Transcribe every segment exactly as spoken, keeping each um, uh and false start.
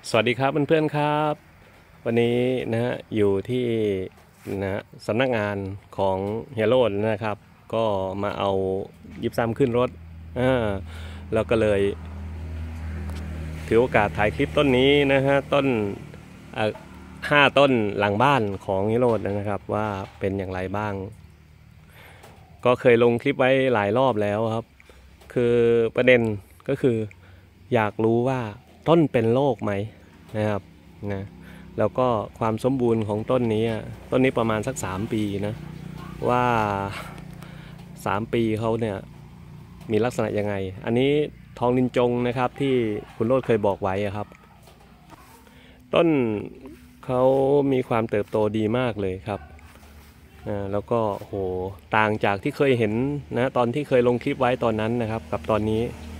สวัสดีครับเพื่อนๆครับวันนี้นะฮะอยู่ที่นะสำนักงานของเฮยโรดนะครับก็มาเอายิบซ้ำขึ้นรถอ่าแล้วก็เลยถือโอกาสถ่ายคลิปต้นนี้นะฮะต้นห้าต้นหลังบ้านของเฮยโรดนะครับว่าเป็นอย่างไรบ้าง ก็เคยลงคลิปไว้หลายรอบแล้วครับคือประเด็นก็คืออยากรู้ว่าต้นเป็นโรคไหมนะครับนะแล้วก็ความสมบูรณ์ของต้นนี้ต้นนี้ประมาณสักสามปีนะว่าสามปีเขาเนี่ยมีลักษณะยังไงอันนี้ทองลินจงนะครับที่คุณโรจน์เคยบอกไว้ครับต้นเขามีความเติบโตดีมากเลยครับนะแล้วก็โหต่างจากที่เคยเห็นนะตอนที่เคยลงคลิปไว้ตอนนั้นนะครับกับตอนนี้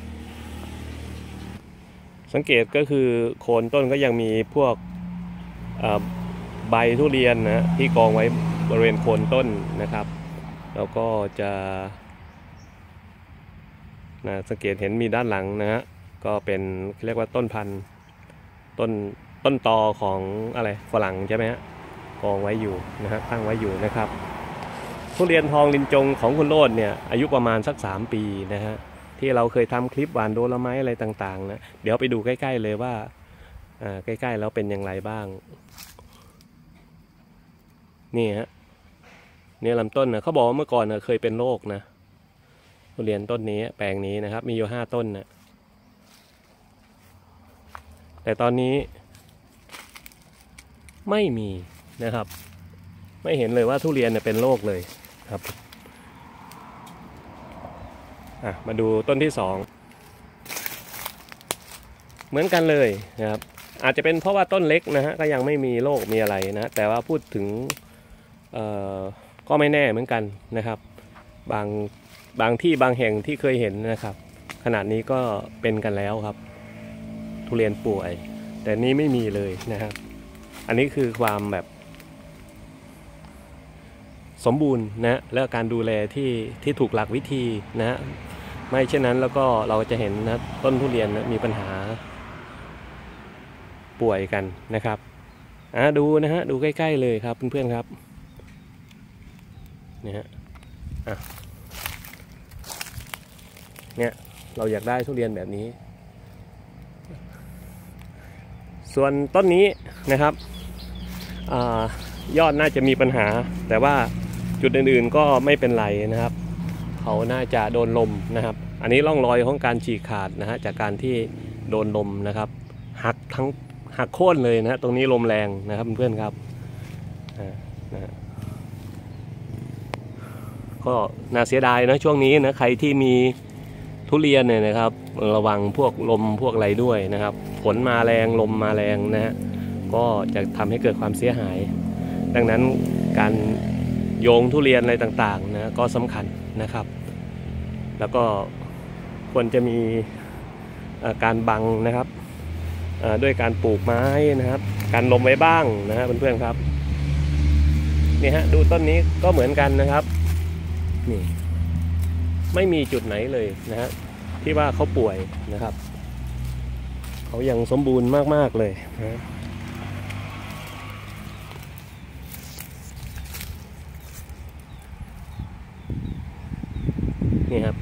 สังเกตก็คือโคนต้นก็ยังมีพวกใบทุเรียนนะที่กองไว้บริเวณโคนต้นนะครับแล้วก็จะนะสังเกตเห็นมีด้านหลังนะฮะก็เป็นเรียกว่าต้นพันธุ์ต้นต้นตอของอะไรฝรั่งใช่ไหมฮะกองไว้อยู่นะฮะตั้งไว้อยู่นะครับทุเรียนทองลินจงของคุณโรจน์เนี่ยอายุประมาณสักสามปีนะฮะที่เราเคยทำคลิปหวานโดลไม้อะไรต่างๆนะเดี๋ยวไปดูใกล้ๆเลยว่าใกล้ๆแล้วเป็นอย่างไรบ้างนี่ฮะเนี่ยลำต้นนะเขาบอกว่าเมื่อก่อนนะเคยเป็นโรคนะทุเรียนต้นนี้แปลงนี้นะครับมีอยู่ห้าต้นนะแต่ตอนนี้ไม่มีนะครับไม่เห็นเลยว่าทุเรียนเนี่ยเป็นโรคเลยครับอ่ะมาดูต้นที่สองเหมือนกันเลยนะครับอาจจะเป็นเพราะว่าต้นเล็กนะฮะก็ยังไม่มีโรคมีอะไรนะแต่ว่าพูดถึงก็ไม่แน่เหมือนกันนะครับบางบางที่บางแห่งที่เคยเห็นนะครับขนาดนี้ก็เป็นกันแล้วครับทุเรียนป่วยแต่นี้ไม่มีเลยนะครับอันนี้คือความแบบสมบูรณ์นะและการดูแลที่ที่ถูกหลักวิธีนะไม่เช่นนั้นแล้วก็เราจะเห็นนะต้นทุเรียนนะมีปัญหาป่วยกันนะครับอ่ะดูนะฮะดูใกล้ๆเลยครับเพื่อนๆครับเนี่ยฮะอ่ะเนี่ยเราอยากได้ทุเรียนแบบนี้ส่วนต้นนี้นะครับยอดน่าจะมีปัญหาแต่ว่าจุดอื่นๆก็ไม่เป็นไรนะครับเขาน่าจะโดนลมนะครับอันนี้ร่องรอยของการฉีกขาดนะฮะจากการที่โดนลมนะครับหักทั้งหักโค่นเลยนะตรงนี้ลมแรงนะครับเพื่อนๆครับนะก็น่าเสียดายนะช่วงนี้นะใครที่มีทุเรียนเนี่ยนะครับระวังพวกลมพวกอะไรด้วยนะครับฝนมาแรงลมมาแรงนะฮะก็จะทำให้เกิดความเสียหายดังนั้นการโยงทุเรียนอะไรต่างๆนะก็สำคัญนะครับแล้วก็ควรจะมีการบังนะครับด้วยการปลูกไม้นะครับการลมไว้บ้างนะฮะเพื่อนๆครับนี่ฮะดูต้นนี้ก็เหมือนกันนะครับนี่ไม่มีจุดไหนเลยนะฮะที่ว่าเขาป่วยนะครับเขายังสมบูรณ์มากๆเลยนะนี่ครับ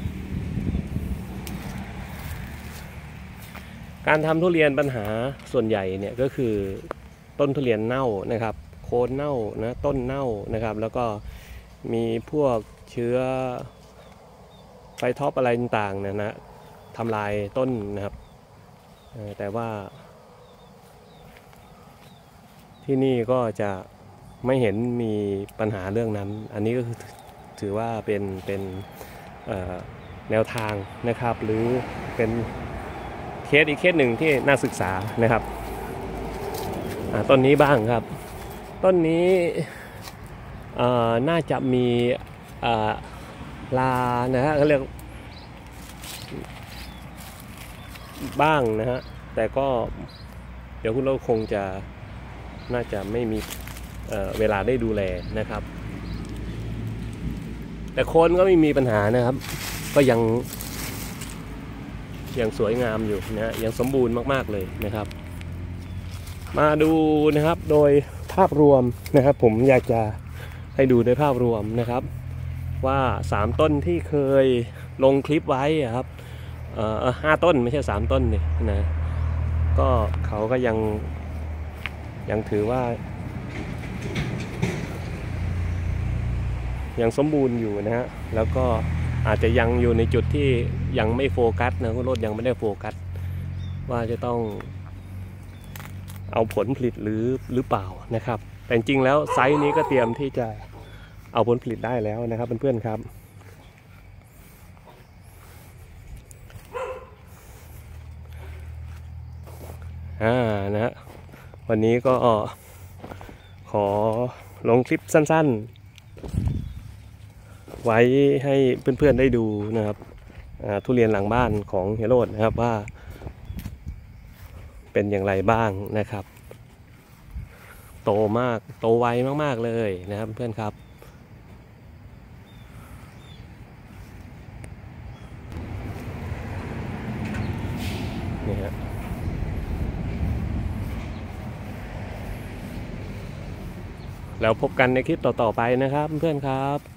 การทำทุเรียนปัญหาส่วนใหญ่เนี่ยก็คือต้นทุเรียนเน่านะครับโคนเน่านะต้นเน่านะครับแล้วก็มีพวกเชื้อไฟท็อปอะไรต่างๆนะนะทำลายต้นนะครับแต่ว่าที่นี่ก็จะไม่เห็นมีปัญหาเรื่องนั้นอันนี้ก็คือถือว่าเป็นเป็นแนวทางนะครับหรือเป็นเคสอีกเคสหนึ่งที่น่าศึกษานะครับต้นนี้บ้างครับต้นนี้น่าจะมีลานะฮะเขาเรียกบ้างนะฮะแต่ก็เดี๋ยวคุณเราคงจะน่าจะไม่มี เ, เวลาได้ดูแลนะครับแต่โคนก็ไม่มีปัญหานะครับก็ยังยังสวยงามอยู่นะยังสมบูรณ์มากๆเลยนะครับมาดูนะครับโดยภาพรวมนะครับผมอยากจะให้ดูโดยภาพรวมนะครับว่าสามต้นที่เคยลงคลิปไว้ครับเอ่อห้าต้นไม่ใช่สามต้นนี่นะก็เขาก็ยังยังถือว่ายังสมบูรณ์อยู่นะฮะแล้วก็อาจจะยังอยู่ในจุดที่ยังไม่โฟกัสนะคุณรถยังไม่ได้โฟกัสว่าจะต้องเอาผลผลิตหรือหรือเปล่านะครับแต่จริงแล้วไซส์นี้ก็เตรียมที่จะเอาผลผลิตได้แล้วนะครับเพื่อนๆครับอ่านะฮะวันนี้ก็ขอลงคลิปสั้นๆไว้ให้เพื่อนๆได้ดูนะครับทุเรียนหลังบ้านของเฮียโรจน์นะครับว่าเป็นอย่างไรบ้างนะครับโตมากโตไวมากๆเลยนะครับเพื่อนครับนี่ฮะแล้วพบกันในคลิปต่อๆไปนะครับเพื่อนครับ